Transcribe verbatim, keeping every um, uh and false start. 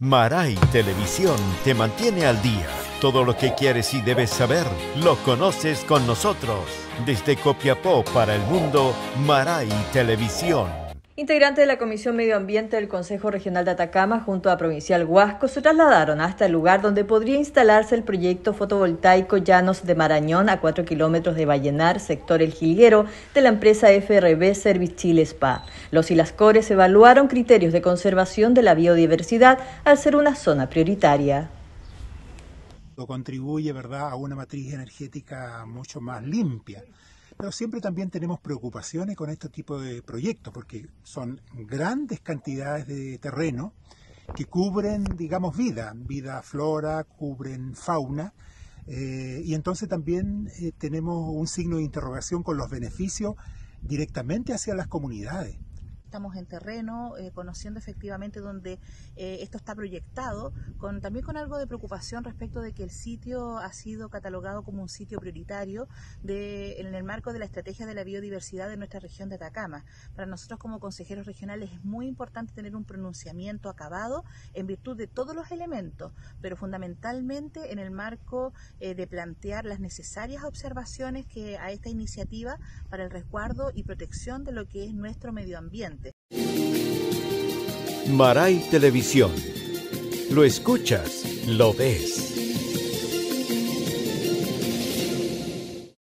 Maray Televisión te mantiene al día. Todo lo que quieres y debes saber, lo conoces con nosotros. Desde Copiapó para el mundo, Maray Televisión. Integrantes de la Comisión Medio Ambiente del Consejo Regional de Atacama junto a Provincial Huasco se trasladaron hasta el lugar donde podría instalarse el proyecto fotovoltaico Llanos de Marañón a cuatro kilómetros de Vallenar, sector El Jilguero, de la empresa F R B Service Chile S.P.A. Los Ilascores evaluaron criterios de conservación de la biodiversidad al ser una zona prioritaria. Contribuye, ¿verdad?, a una matriz energética mucho más limpia. Pero siempre también tenemos preocupaciones con este tipo de proyectos, porque son grandes cantidades de terreno que cubren, digamos, vida, vida, flora, cubren fauna, eh, y entonces también eh, tenemos un signo de interrogación con los beneficios directamente hacia las comunidades. Estamos en terreno, eh, conociendo efectivamente dónde eh, esto está proyectado, con, también con algo de preocupación respecto de que el sitio ha sido catalogado como un sitio prioritario de, en el marco de la estrategia de la biodiversidad de nuestra región de Atacama. Para nosotros como consejeros regionales es muy importante tener un pronunciamiento acabado en virtud de todos los elementos, pero fundamentalmente en el marco eh, de plantear las necesarias observaciones que a esta iniciativa para el resguardo y protección de lo que es nuestro medio ambiente. Maray Televisión. Lo escuchas, lo ves.